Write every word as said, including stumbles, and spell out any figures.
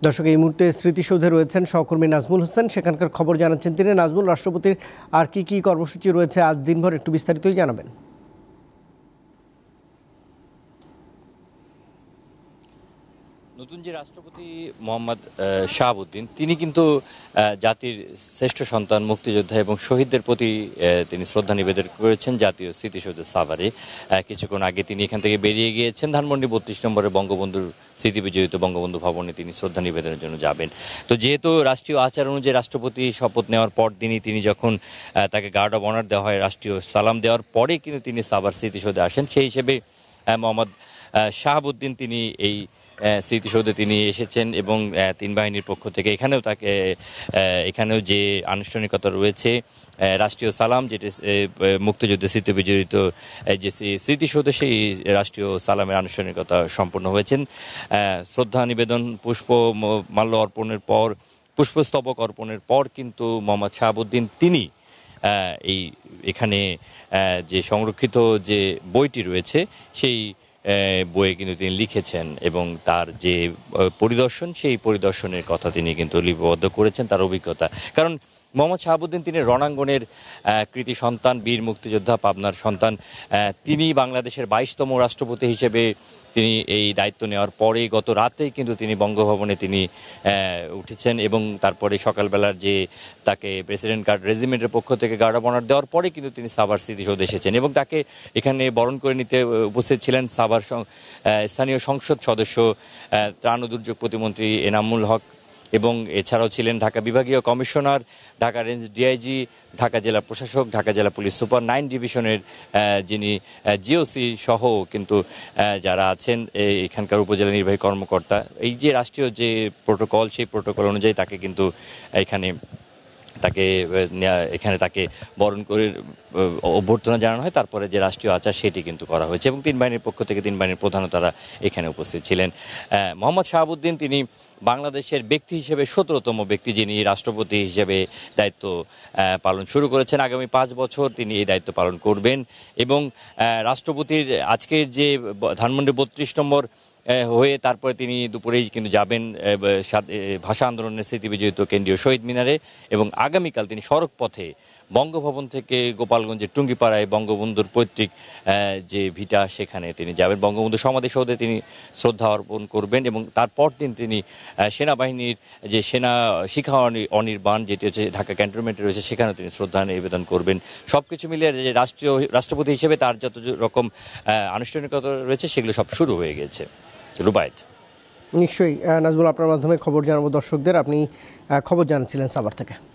দর্শক, এই মুহূর্তে স্মৃতিসৌধে রয়েছেন সহকর্মী নাজমুল হোসেন, সেখানকার খবর জানাচ্ছেন তিনি। নাজমুল, রাষ্ট্রপতির আর কি কি কর্মসূচি রয়েছে আজ দিনভর, একটু বিস্তারিতই জানাবেন। নতুন যে রাষ্ট্রপতি মোহাম্মদ শাহাবুদ্দিন, তিনি কিন্তু জাতির শ্রেষ্ঠ সন্তান, মুক্তিযোদ্ধা এবং শহীদদের প্রতি তিনি শ্রদ্ধা নিবেদন করেছেন জাতীয় স্মৃতিসৌধ সাভারে। কিছুক্ষণ আগে তিনি এখান থেকে বেরিয়ে গিয়েছেন ধানমন্ডি বত্রিশ নম্বরে বঙ্গবন্ধুর স্মৃতি বিজড়িত বঙ্গবন্ধু ভবনে তিনি শ্রদ্ধা নিবেদনের জন্য যাবেন। তো যেহেতু রাষ্ট্রীয় আচার অনুযায়ী রাষ্ট্রপতি শপথ নেওয়ার পর দিনই তিনি যখন তাকে গার্ড অব অনার দেওয়া হয়, রাষ্ট্রীয় সালাম দেওয়ার পরে কিন্তু তিনি সাভার স্মৃতিসৌধে আসেন। সেই হিসেবে মোহাম্মদ শাহাবুদ্দিন তিনি এই স্মৃতিসৌধে তিনি এসেছেন এবং তিন বাহিনীর পক্ষ থেকে এখানেও তাকে এখানেও যে আনুষ্ঠানিকতা রয়েছে, রাষ্ট্রীয় সালাম, যেটি মুক্তিযুদ্ধের স্মৃতি বিজড়িত যে স্মৃতিসৌধে, সেই রাষ্ট্রীয় সালামের আনুষ্ঠানিকতা সম্পন্ন হয়েছেন। শ্রদ্ধা নিবেদন, পুষ্প মাল্য অর্পণের পর, পুষ্পস্তবক অর্পণের পর কিন্তু মোহাম্মদ শাহাবুদ্দিন তিনি এই এখানে যে সংরক্ষিত যে বইটি রয়েছে সেই বইয়ে কিন্তু তিনি লিখেছেন এবং তার যে পরিদর্শন, সেই পরিদর্শনের কথা তিনি কিন্তু লিপিবদ্ধ করেছেন, তার অভিজ্ঞতা। কারণ মোহাম্মদ শাহাবুদ্দিন তিনি রণাঙ্গনের কৃতি সন্তান, বীর মুক্তিযোদ্ধা, পাবনার সন্তান। তিনি বাংলাদেশের বাইশতম রাষ্ট্রপতি হিসেবে তিনি এই দায়িত্ব নেওয়ার পরে গত রাতেই কিন্তু তিনি বঙ্গভবনে তিনি উঠেছেন এবং তারপরে সকালবেলার যে তাকে প্রেসিডেন্ট গার্ড রেজিমেন্টের পক্ষ থেকে গার্ড অব অনার দেওয়ার পরে কিন্তু তিনি সাভার স্মৃতিসৌধে এসেছেন এবং তাকে এখানে বরণ করে নিতে উপস্থিত ছিলেন সাভার স্থানীয় সংসদ সদস্য, ত্রাণ ও দুর্যোগ প্রতিমন্ত্রী এনামুল হক এবং এছাড়াও ছিলেন ঢাকা বিভাগীয় commissioner, Dhaka range DIG, Dhaka জেলা প্রশাসক, ঢাকা জেলা পুলিশ সুপার, নাইন ডিভিশনের যিনি জিওসি সহ কিন্তু যারা আছেন এখানকার উপজেলা নির্বাহী কর্মকর্তা। এই যে রাষ্ট্রীয় যে প্রোটোকল, সেই প্রোটোকল অনুযায়ী তাকে কিন্তু এখানে তাকে এখানে তাকে বরণ করে অভ্যর্থনা জানানো হয়। তারপরে যে রাষ্ট্রীয় আচার সেটি কিন্তু করা হয়েছে এবং তিন বাহিনীর পক্ষ থেকে তিন বাহিনীর প্রধানও তারা এখানে উপস্থিত ছিলেন। মোহাম্মদ শাহাবুদ্দিন তিনি বাংলাদেশের ব্যক্তি হিসেবে সতেরোতম ব্যক্তি যিনি রাষ্ট্রপতি হিসেবে দায়িত্ব পালন শুরু করেছেন। আগামী পাঁচ বছর তিনি এই দায়িত্ব পালন করবেন এবং রাষ্ট্রপতির আজকের যে ধানমন্ডি বত্রিশ নম্বর হয়ে তারপরে তিনি দুপুরেই কিন্তু যাবেন ভাষা আন্দোলনের স্মৃতি বিজড়িত কেন্দ্রীয় শহীদ মিনারে এবং আগামীকাল তিনি সড়ক পথে বঙ্গভবন থেকে গোপালগঞ্জের টুঙ্গিপাড়ায় বঙ্গবন্ধুর পৈতৃক যে ভিটা, সেখানে তিনি যাবেন। বঙ্গবন্ধু সমাধিসৌধে তিনি শ্রদ্ধা অর্পণ করবেন এবং তারপর দিন তিনি সেনাবাহিনীর যে সেনা শিখা অনির্বাণ, যেটি হচ্ছে ঢাকা ক্যান্টনমেন্টে রয়েছে, সেখানেও তিনি শ্রদ্ধা নিবেদন করবেন। সব কিছু মিলিয়ে যে রাষ্ট্রীয় রাষ্ট্রপতি হিসেবে তার যত রকম আনুষ্ঠানিকতা রয়েছে সেগুলো সব শুরু হয়ে গেছে। রুবায়েত, নিশ্চয়ই নাজমুল, আপনার মাধ্যমে খবর জানাবো দর্শকদের। আপনি খবর জানাচ্ছিলেন সাভার থেকে।